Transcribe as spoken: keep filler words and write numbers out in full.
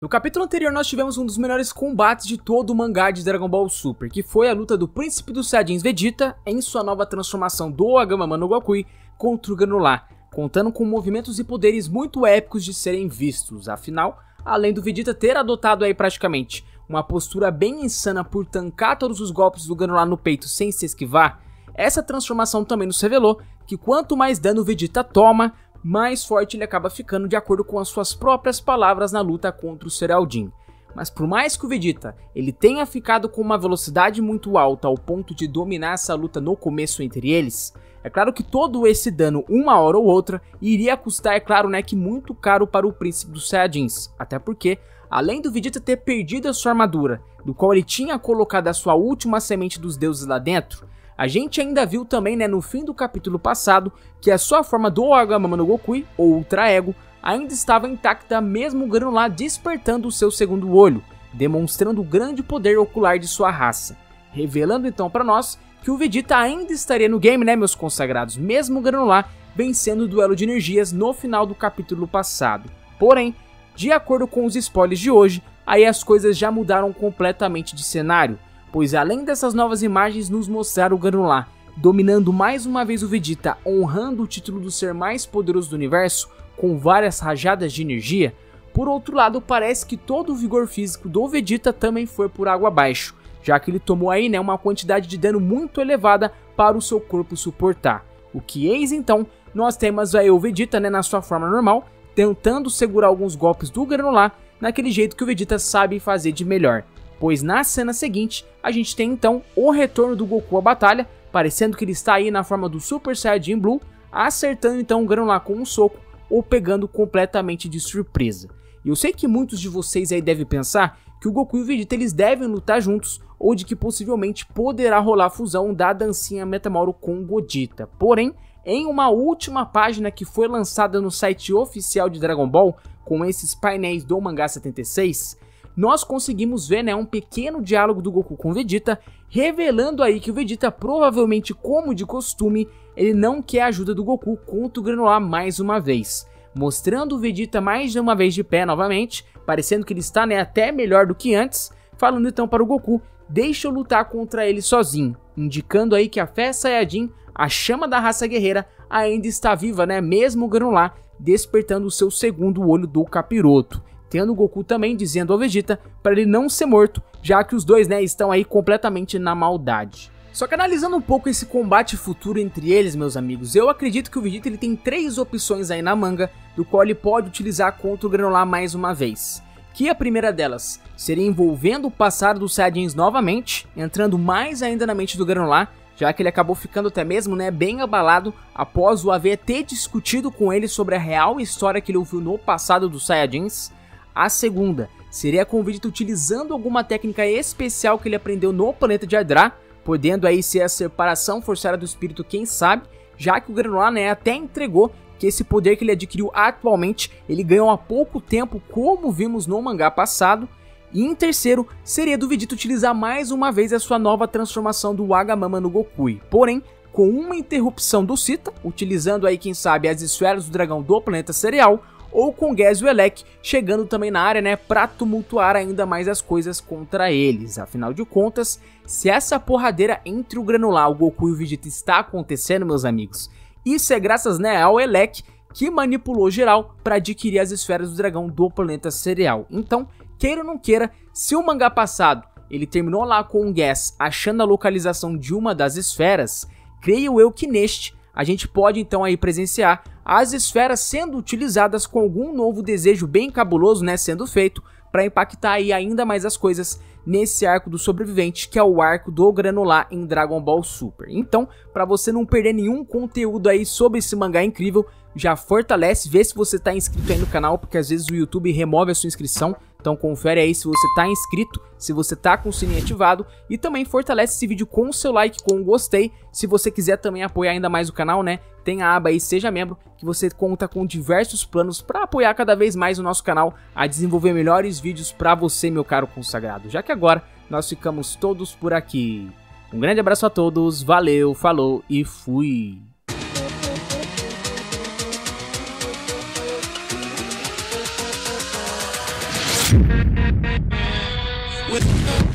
No capítulo anterior nós tivemos um dos melhores combates de todo o mangá de Dragon Ball Super, que foi a luta do Príncipe dos Saiyajins Vegeta em sua nova transformação do Agama no Gokui contra o Granulá, contando com movimentos e poderes muito épicos de serem vistos. Afinal, além do Vegeta ter adotado aí praticamente uma postura bem insana por tancar todos os golpes do Granulá no peito sem se esquivar, essa transformação também nos revelou que quanto mais dano o Vegeta toma, mais forte ele acaba ficando, de acordo com as suas próprias palavras na luta contra o Cereal-Jin. Mas por mais que o Vegeta ele tenha ficado com uma velocidade muito alta ao ponto de dominar essa luta no começo entre eles, é claro que todo esse dano, uma hora ou outra, iria custar, é claro, né, que muito caro para o Príncipe dos Saiyajins. Até porque, além do Vegeta ter perdido a sua armadura, do qual ele tinha colocado a sua última semente dos deuses lá dentro, a gente ainda viu também, né, no fim do capítulo passado, que a sua forma do Agama no Gokui, ou Ultra Ego, ainda estava intacta, mesmo o Granulá despertando o seu segundo olho, demonstrando o grande poder ocular de sua raça, revelando então para nós que o Vegeta ainda estaria no game, né, meus consagrados, mesmo o Granulá vencendo o duelo de energias no final do capítulo passado. Porém, de acordo com os spoilers de hoje, aí as coisas já mudaram completamente de cenário, pois além dessas novas imagens nos mostraram o Granulá dominando mais uma vez o Vegeta, honrando o título do ser mais poderoso do universo, com várias rajadas de energia. Por outro lado, parece que todo o vigor físico do Vegeta também foi por água abaixo, já que ele tomou aí, né, uma quantidade de dano muito elevada para o seu corpo suportar. O que eis então, nós temos aí o Vegeta, né, na sua forma normal, tentando segurar alguns golpes do Granulá, naquele jeito que o Vegeta sabe fazer de melhor. Pois na cena seguinte, a gente tem então o retorno do Goku à batalha, parecendo que ele está aí na forma do Super Saiyajin Blue, acertando então o Granulá com um soco ou pegando completamente de surpresa. E eu sei que muitos de vocês aí devem pensar que o Goku e o Vegeta eles devem lutar juntos, ou de que possivelmente poderá rolar a fusão da dancinha Metamauro com o Godita. Porém, em uma última página que foi lançada no site oficial de Dragon Ball, com esses painéis do mangá setenta e seis, nós conseguimos ver, né, um pequeno diálogo do Goku com o Vegeta, revelando aí que o Vegeta, provavelmente como de costume, ele não quer a ajuda do Goku contra o Granulá mais uma vez, mostrando o Vegeta mais de uma vez de pé novamente, parecendo que ele está, né, até melhor do que antes, falando então para o Goku, deixa eu lutar contra ele sozinho, indicando aí que a fé Saiyajin, a chama da raça guerreira, ainda está viva, né, mesmo o Granulá despertando o seu segundo olho do capiroto. Tendo o Goku também dizendo ao Vegeta para ele não ser morto, já que os dois, né, estão aí completamente na maldade. Só que analisando um pouco esse combate futuro entre eles, meus amigos, eu acredito que o Vegeta ele tem três opções aí na manga, do qual ele pode utilizar contra o Granulá mais uma vez. Que a primeira delas seria envolvendo o passado dos Saiyajins novamente, entrando mais ainda na mente do Granulá, já que ele acabou ficando até mesmo, né, bem abalado após o haver ter discutido com ele sobre a real história que ele ouviu no passado dos Saiyajins. A segunda seria com o Vegeta utilizando alguma técnica especial que ele aprendeu no planeta de Adra, podendo aí ser a separação forçada do espírito, quem sabe, já que o Granulá, né, até entregou que esse poder que ele adquiriu atualmente, ele ganhou há pouco tempo, como vimos no mangá passado. E em terceiro, seria do Vegeta utilizar mais uma vez a sua nova transformação do Agama no Gokui, porém com uma interrupção do Sita, utilizando aí, quem sabe, as esferas do dragão do planeta Cereal, ou com Gas e o Elec chegando também na área, né, pra tumultuar ainda mais as coisas contra eles. Afinal de contas, se essa porradeira entre o Granulá, o Goku e o Vegeta está acontecendo, meus amigos, isso é graças, né, ao Elec, que manipulou geral para adquirir as esferas do dragão do planeta Cereal. Então, queira ou não queira, se o mangá passado ele terminou lá com o Gas achando a localização de uma das esferas, creio eu que neste a gente pode então aí presenciar as esferas sendo utilizadas com algum novo desejo bem cabuloso, né, sendo feito para impactar aí ainda mais as coisas nesse arco do sobrevivente, que é o arco do Granulá em Dragon Ball Super. Então, para você não perder nenhum conteúdo aí sobre esse mangá incrível, já fortalece, vê se você está inscrito aí no canal, porque às vezes o YouTube remove a sua inscrição. Então confere aí se você está inscrito, se você está com o sininho ativado, e também fortalece esse vídeo com o seu like, com o gostei. Se você quiser também apoiar ainda mais o canal, né, tem a aba aí Seja Membro, que você conta com diversos planos para apoiar cada vez mais o nosso canal a desenvolver melhores vídeos para você, meu caro consagrado. Já que agora nós ficamos todos por aqui. Um grande abraço a todos, valeu, falou e fui! With